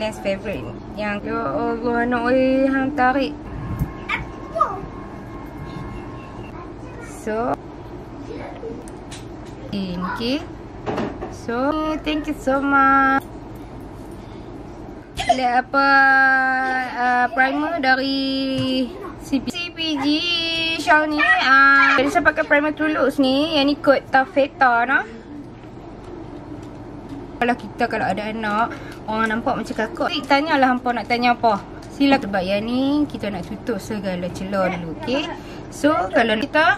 Best favorite. Yang ya Allah nak hang tarik. So okay. So thank you so much. Lihat apa primer dari CPG Shaw ni. Jadi saya pakai primer Tulus ni. Yang ni kod Taffeta nah. Kalau ada anak, orang nampak macam kakak, tanyalah hampa nak tanya apa. Sila sebab yang ni kita nak tutup segala celah dulu, okey. So kalau kita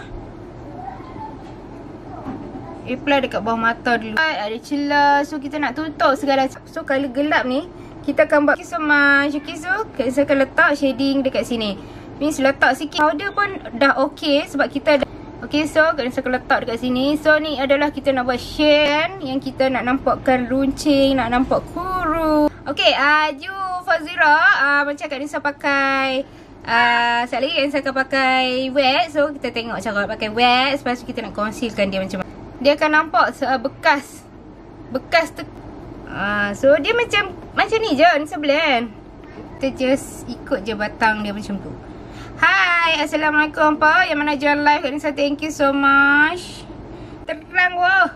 apply dekat bawah mata dulu, ada celah, so kita nak tutup segala. So kalau gelap ni kita akan buat so much. Okay, so saya akan letak shading dekat sini. Means letak sikit powder pun dah okey sebab kita dah. Okay, so saya akan letak dekat sini. So ni adalah kita nak buat shade yang kita nak nampakkan runcing, nak nampak kuru. Okay, Ju Fazira macam Kak Nisa pakai sekali lagi Kak Nisa akan pakai wet. So kita tengok cara pakai wet. Lepas tu kita nak concealkan dia macam mana. Dia akan nampak bekas tu. So dia macam ni je Nisa blend. Kita just ikut je batang dia macam tu. Hai, Assalamualaikum apa yang mana join live Kak Nisa, thank you so much. Terang wah.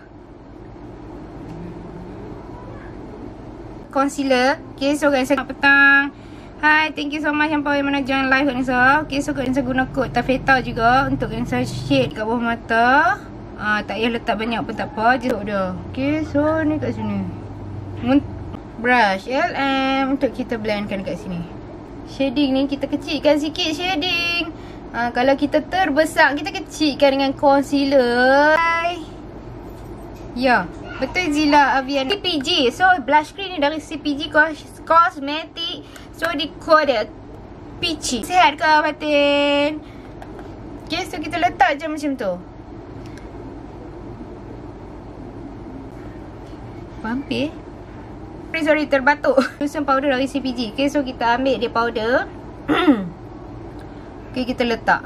Concealer. Okay, so Kak Nisa petang. Hai, thank you so much yang mana join live Kak Nisa. Okay, so Kak Nisa guna kod Taffeta juga untuk Kak Nisa shade kat bawah mata. Tak payah letak banyak pun tak apa, je dah. Okay, so ni kat sini. Brush LM untuk kita blendkan kat sini. Shading ni kita kecilkan sikit shading. Kalau kita terbesar, kita kecilkan dengan concealer. Ya, betul Zila Avian. CPG. So blush cream ni dari CPG Cosmetic. So di kode peachy. Sihat ke Fatin? Okay, so kita letak je macam tu. Vampir. Sorry, terbatuk. Susun powder dari CPG. Okay, so kita ambil dia powder. Okay, kita letak.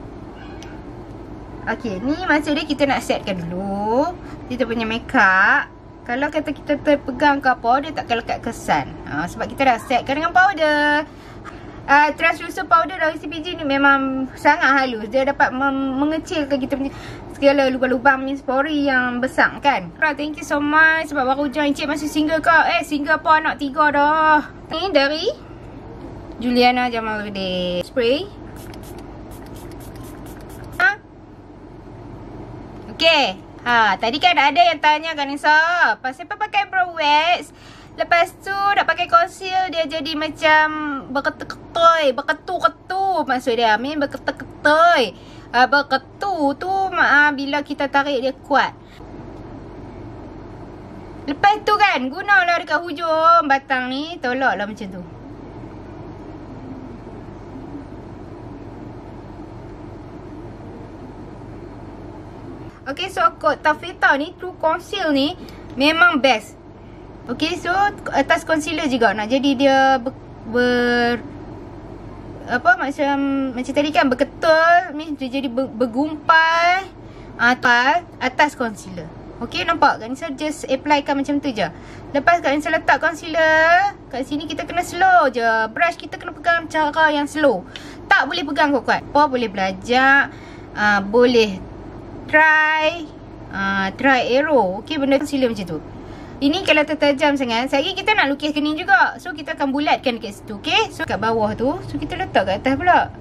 Okay, ni maksud dia kita nak setkan dulu kita punya makeup. Kalau kata kita terpegang ke apa, dia takkan lekat kesan. Sebab kita dah setkan dengan powder. Translucent powder dari CPG ni memang sangat halus. Dia dapat mengecilkan kita punya segala lubang-lubang pori yang besar kan. Thank you so much sebab baru join. Cik masih single ke? Single apa, anak 3 dah. Ni dari Juliana Jamaluddin. Spray. Okay. Tadi kan ada yang tanya kan Nisa, pasal apa pakai brow wax? Lepas tu nak pakai conceal dia jadi macam berketuk-ketui, berketu-ketu maksud dia. Main berketuk-ketui. Berketu tu bila kita tarik dia kuat. Lepas tu kan gunalah dekat hujung batang ni, tolaklah macam tu. Okay, so kod Taffeta ni True Conceal ni memang best. Okay, so atas concealer juga nak jadi dia macam tadi kan berketul, ni dia jadi bergumpal atas concealer. Okay, nampak kan? So just apply kan macam tu je. Lepas kan saya letak concealer kat sini, kita kena slow je. Brush kita kena pegang cara yang slow. Tak boleh pegang kuat-kuat. Boleh belajar, boleh try arrow. Okay, benda concealer macam tu. Ini kalau tertajam sangat, sehari kita nak lukis kening juga. So kita akan bulatkan dekat situ. Okay, so kat bawah tu, so kita letak kat atas pula.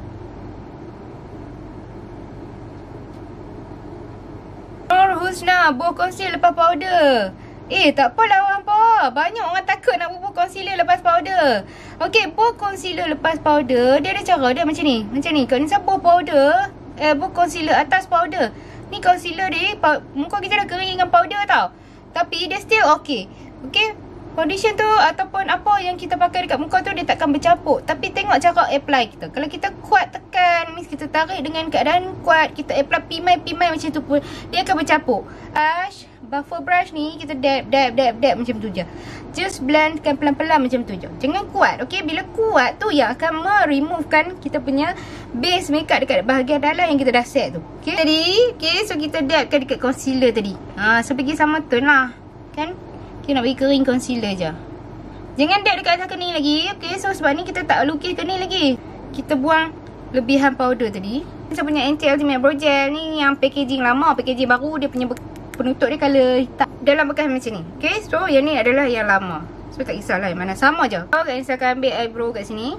Nur Husna, buah concealer lepas powder. Tak apalah hampa. Banyak orang takut nak bubuh concealer lepas powder. Okay, buah concealer lepas powder, dia ada cara dia macam ni. Macam ni, kalau Nisa buah powder, buah concealer atas powder. Ni concealer dia, muka kita dah kering dengan powder tau. Tapi dia still okay. Okay, foundation tu ataupun apa yang kita pakai dekat muka tu, dia takkan bercampur. Tapi tengok cara apply kita. Kalau kita kuat tekan, means kita tarik dengan keadaan kuat, kita apply pimai-pimai macam tu pun, dia akan bercampur. Buffer brush ni kita dab macam tu je. Just blendkan pelan-pelan macam tu je. Jangan kuat. Okay, bila kuat tu yang akan meremovekan kita punya base makeup dekat bahagian dalam yang kita dah set tu. Okay, tadi, okay, so kita dabkan dekat concealer tadi. So pergi sama tone lah. Kan? Kita nak bagi kering concealer je. Jangan dab dekat atas kening lagi. Okay, so sebab ni kita tak lukis kening lagi. Kita buang lebihan powder tadi. Saya punya Anti Ultimate Brow Gel ni yang packaging lama, packaging baru. Dia punya penutup dia colour hitam dalam bekas macam ni. Okay, so yang ni adalah yang lama. So tak kisahlah yang mana, sama je. So Kak Nisa akan ambil eyebrow kat sini.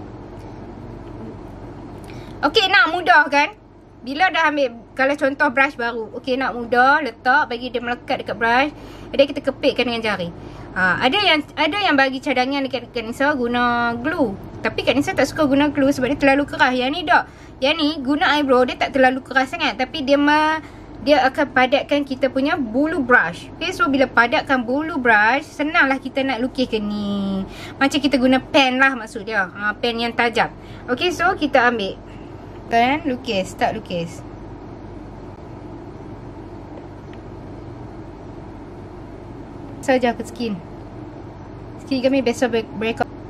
Okay, nak mudah kan? Bila dah ambil, kalau contoh brush baru, okay, nak mudah, letak, bagi dia melekat dekat brush. Dan kita kepitkan dengan jari. Ada yang bagi cadangan dekat Kak Nisa guna glue. Tapi Kak Nisa tak suka guna glue sebab dia terlalu keras. Yang ni tak. Yang ni guna eyebrow, dia tak terlalu keras sangat. Tapi dia akan padatkan kita punya bulu brush. Okay, so bila padatkan bulu brush, senanglah kita nak lukis kening. Macam kita guna pen lah maksud dia. Pen yang tajam. Okay, so kita ambil. Kan, lukis, start lukis. Saja ke skin. Skin kami biasa break up.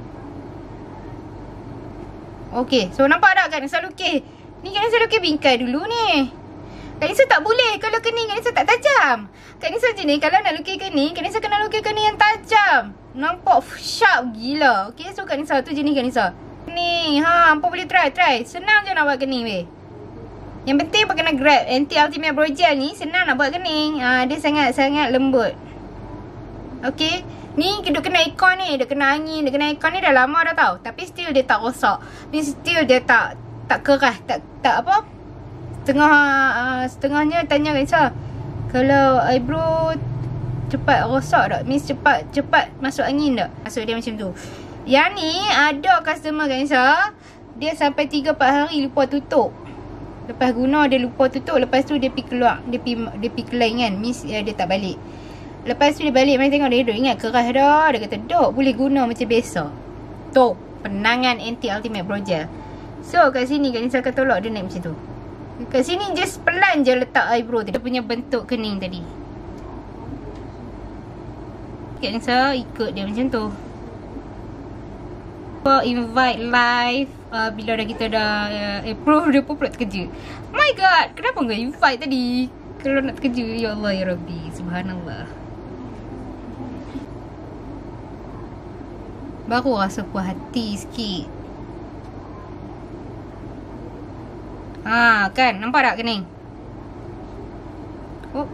Okay, so nampak tak Kak Nisa lukis? Ni Kak Nisa lukis bingkai dulu ni. Kak Nisa tak boleh kalau kening Kak Nisa tak tajam. Kak Nisa je ni kalau nak lukis kening, Kak Nisa kena lukis kening yang tajam. Nampak sharp gila. Okay, so Kak Nisa tu jenis Kak Nisa. Ni, hampa boleh try. Senang je nak buat kening weh. Yang penting apa kena grab Anti Ultimate Brow Gel ni, senang nak buat kening. Dia sangat-sangat lembut. Okay, ni duk kena aircon ni, duk kena angin, duk kena aircon ni dah lama dah tau. Tapi still dia tak rosak. Ni still dia tak keras, tak apa. Setengahnya tanya Kak Nisa, kalau eyebrow cepat rosak tak? Means cepat masuk angin tak? Maksud dia macam tu. Yang ni ada customer Kak Nisa, dia sampai 3-4 hari lupa tutup. Lepas guna dia lupa tutup, lepas tu dia pergi keluar, dia pergi kelai kan. Means dia tak balik. Lepas tu dia balik, mari tengok dia ingat keras dah. Dia kata, "Dok, boleh guna macam biasa." Tu, penangan Anti Ultimate Brow Gel. So kat sini Kak Nisa akan tolak dia naik macam tu. Kat sini just pelan je letak eyebrow tu. Dia punya bentuk kening tadi. Kak Nisa ikut dia macam tu. Invite live bila dah kita dah approve, dia pun pula terkejut. My god, kenapa enggak invite tadi? Kalau nak terkejut, ya Allah ya Rabbi, subhanallah. Baru rasa puas hati sikit. Kan, nampak tak kening? Oh.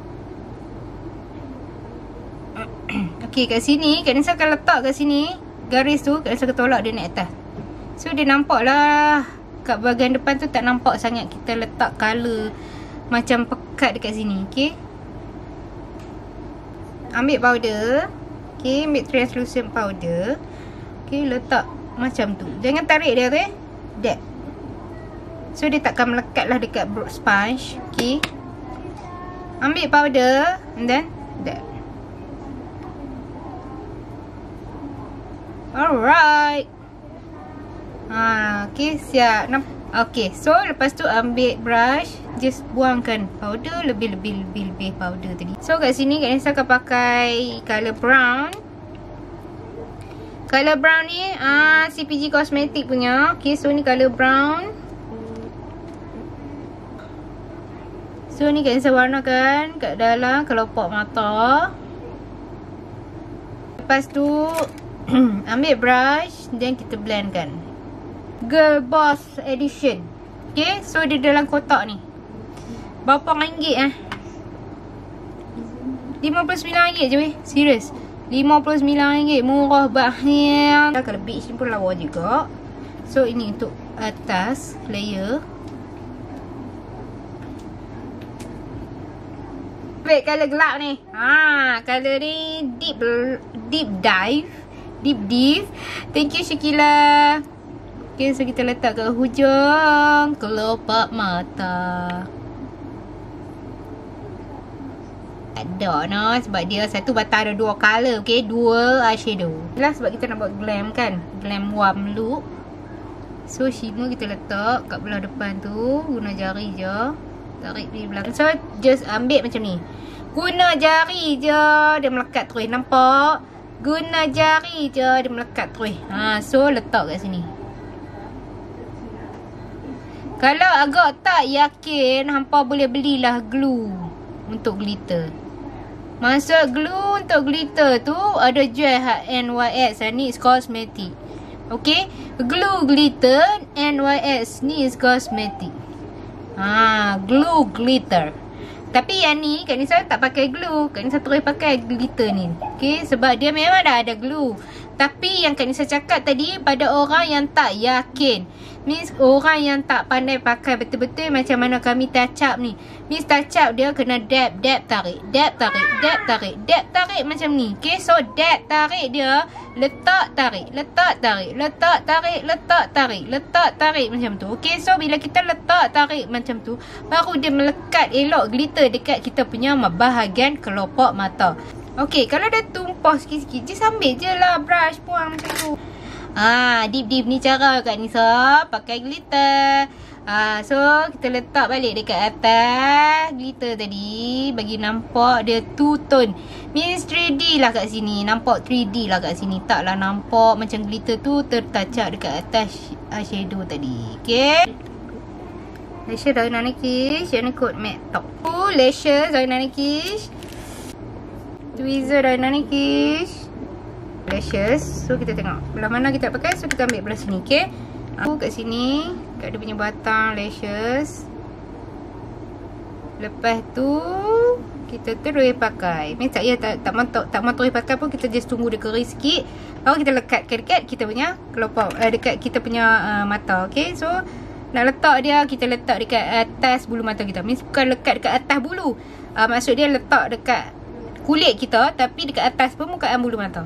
Okay, kat sini Kak Nisa akan letak kat sini garis tu, Kak Nisa akan tolak dia naik atas. So dia nampak lah kat bahagian depan tu tak nampak sangat kita letak color macam pekat dekat sini. Okay, ambil powder. Okay, ambil translucent powder. Okay, letak macam tu. Jangan tarik dia tu dab. So dia takkan melekat lah dekat sponge. Okay, ambil powder and then dab. Alright. Okay, siap. Okay, so lepas tu ambil brush, just buangkan powder, lebih powder tadi. So kat sini Kak Nisa akan pakai color brown. Color brown ni CPG Cosmetic punya. Okay, so ni color brown. So ni Kak Nisa warnakan kat dalam kelopak mata. Lepas tu ambil brush dan kita blendkan. Girl Boss Edition. Okay, so dia dalam kotak ni. Berapa ringgit RM59 je weh. Serius, RM59. Murah banget. Kalau beach ni pun lawa juga. So ini untuk atas layer. Ambil color gelap ni. Color ni Deep Dive. Thank you Syakila. Okay, so kita letak kat hujung kelopak mata. Ada no, sebab dia satu batang ada dua color. Okay, dua eyeshadow. Jelas sebab kita nak buat glam kan, glam warm look. So shimmer kita letak kat belah depan tu. Guna jari je, tarik di belakang. So just ambil macam ni. Guna jari je, dia melekat terus. Nampak? Guna jari je, dia melekat terus. So letak kat sini. Kalau agak tak yakin, hampa boleh belilah glue untuk glitter. Masuk glue untuk glitter tu ada jual NYX. Ni is cosmetic. Okay, glue glitter NYX. Ni is cosmetic. Glue glitter. Tapi yang ni Kak Nisa tak pakai glue. Kak Nisa terus pakai glitter ni. Okay, sebab dia memang dah ada glue. Tapi yang Kak Nisa cakap tadi pada orang yang tak yakin, means orang yang tak pandai pakai betul-betul macam mana kami touch up ni. Means touch up dia kena dab tarik, dab tarik, dab tarik, dab tarik macam ni. Okay, so dab tarik dia, letak tarik, letak tarik, letak tarik, letak tarik, letak tarik macam tu. Okay, so bila kita letak tarik macam tu, baru dia melekat elok glitter dekat kita punya bahagian kelopak mata. Okay, kalau dah tumpah sikit-sikit, just ambil je lah brush, buang macam tu. Deep ni cara Kak Nisa pakai glitter. So kita letak balik dekat atas glitter tadi, bagi nampak dia two tone. Means 3D lah kat sini. Nampak 3D lah kat sini. Taklah nampak macam glitter tu tertacak dekat atas eyeshadow tadi. Okay, lashes dari Nana Kish. Yang ni coat matte top. Lashes dari Nana Kish. Tweezer dari Nana Kish. Lashes. So kita tengok belah mana kita pakai. So kita ambil belah sini. Okay, aku kat sini, kat dia punya batang lashes. Lepas tu kita terus pakai. Means tak mau terus pakai pun, kita just tunggu dia kering sikit, baru kita lekatkan dekat kita punya kelopak, dekat kita punya mata. Okay, so nak letak dia, kita letak dekat atas bulu mata kita. Means bukan lekat dekat atas bulu, maksud dia letak dekat kulit kita, tapi dekat atas permukaan bulu mata.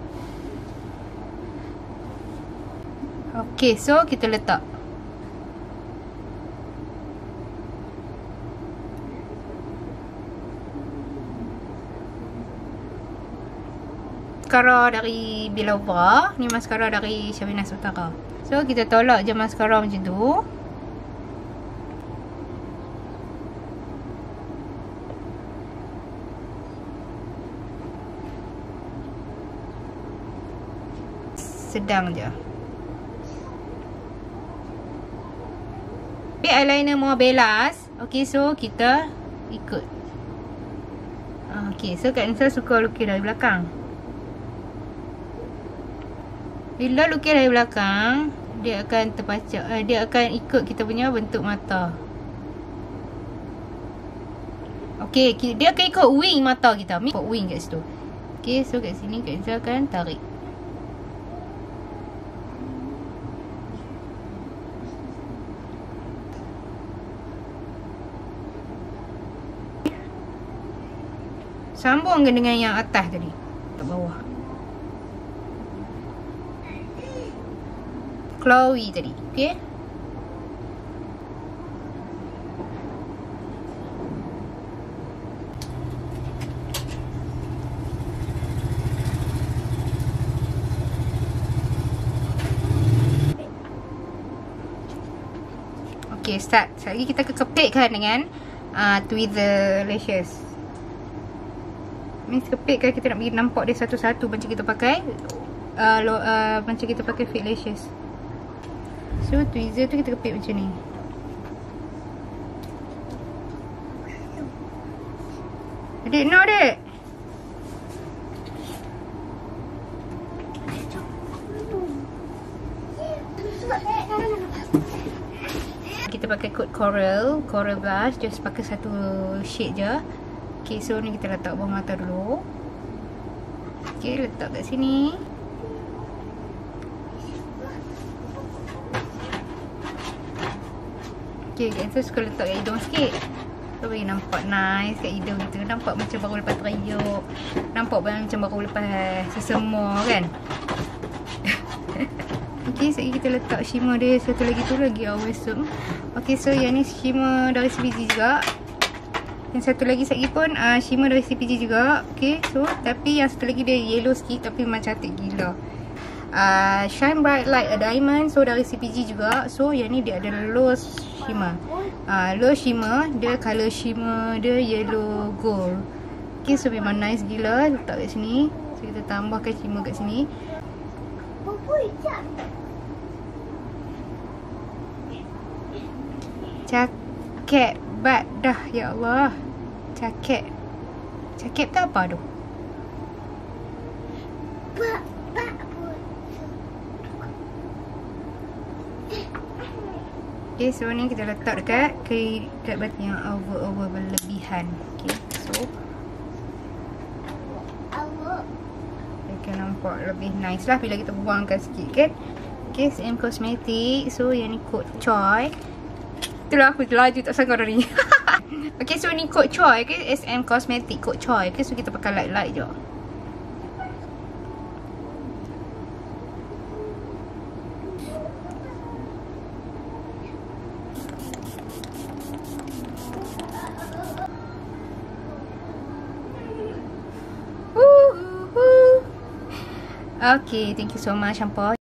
Okay, so kita letak. Maskara dari Bilova. Ni maskara dari Shavina Sutara. So kita tolak je maskara macam tu. Sedang je. Eyeliner more belas. Okay, so kita ikut. Okay, so Kak Nisa suka lukis dari belakang. Bila lukis dari belakang, dia akan terpacak, dia akan ikut kita punya bentuk mata. Okay, dia akan ikut wing mata kita. Ikut wing kat situ. Okay, so kat sini Kak Nisa akan tarik. Sambung dengan yang atas tadi, ke bawah. Chloe tadi, okay? Okay, start. Sekali kita kepitkan dengan tweezer lashes. Means kepitkan, kita nak bagi nampak dia satu-satu macam kita pakai macam kita pakai fake lashes. So tweezer tu kita kepit macam ni. Adik, no adik. Kita pakai coat coral blush, just pakai satu shade je. Okay, so ni kita letak bawah mata dulu. Okay, letak kat sini. Okay, so suka letak kat hidung sikit. So bagi nampak nice kat hidung kita. Nampak macam baru lepas teriuk. Nampak macam baru lepas sesemua kan. Okay, so kita letak shimmer dia satu lagi tu lagi awesome. Okay, so yang ni shimmer dari CPG juga. Yang satu lagi sekali pun shimmer dari CPG juga. Okay, so tapi yang satu lagi dia yellow sikit tapi memang cantik gila. Shine Bright Like a Diamond, so dari CPG juga. So yang ni dia ada low shimmer. Low shimmer, dia color shimmer dia yellow gold. Okay, so memang nice gila. Letak kat sini. So kita tambahkan shimmer kat sini. Cakep bat dah, ya Allah. Cakep Sakit tak apa tu? Okay, so ni kita letak dekat batu yang over berlebihan. Okay, so dia akan nampak lebih nice lah bila kita buangkan sikit kan. Okay, SM Cosmetic. So yang ni Coat Choi. Itulah aku laju tak sangka dah ni. Okay, so ni Coat Choi ke, SM Cosmetic Coat Choi ke. So kita pakai light je. Okay, thank you so much, Hampa.